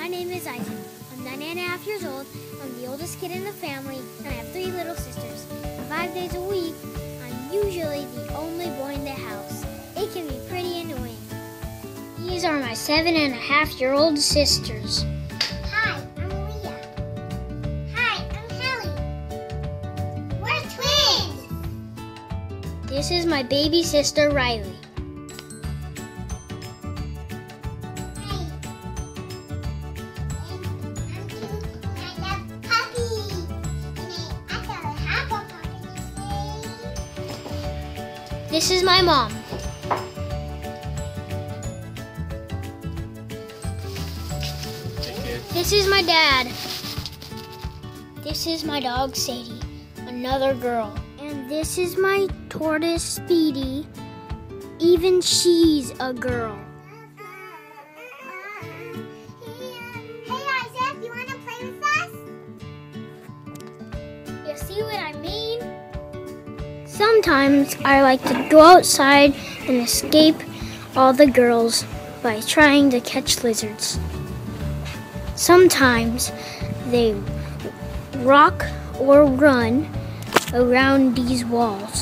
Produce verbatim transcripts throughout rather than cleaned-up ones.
My name is Isaac. I'm nine and a half years old. I'm the oldest kid in the family, and I have three little sisters. Five days a week, I'm usually the only boy in the house. It can be pretty annoying. These are my seven and a half year old sisters. Hi, I'm Leah. Hi, I'm Hallie. We're twins. This is my baby sister, Riley. This is my mom. This is my dad. This is my dog, Sadie, another girl. And this is my tortoise, Speedy. Even she's a girl. Hey, Isaac, you want to play with us? You see what I mean? Sometimes I like to go outside and escape all the girls by trying to catch lizards. Sometimes they rock or run around these walls.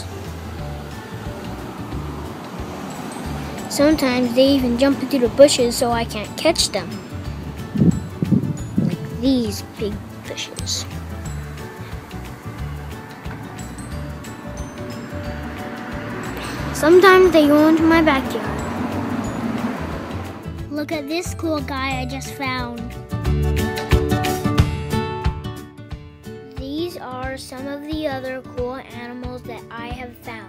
Sometimes they even jump into the bushes so I can't catch them. Like these big fishes. Sometimes they go into my backyard. Look at this cool guy I just found. These are some of the other cool animals that I have found.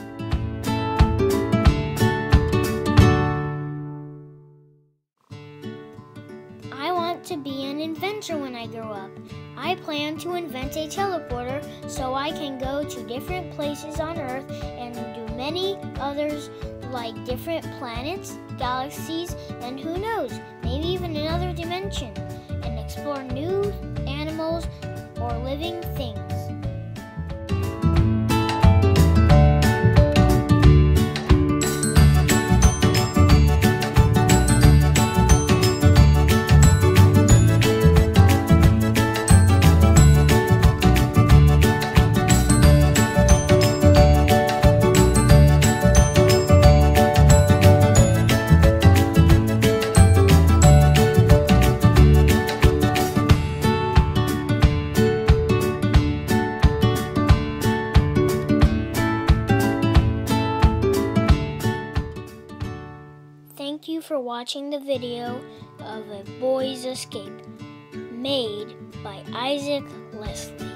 I want to be an inventor when I grow up. I plan to invent a teleporter so I can go to different places on Earth and do many others like different planets, galaxies, and who knows, maybe even another dimension, and explore new animals or living things. Thank you for watching the video of A Boy's Escape, made by Isaac Leslie.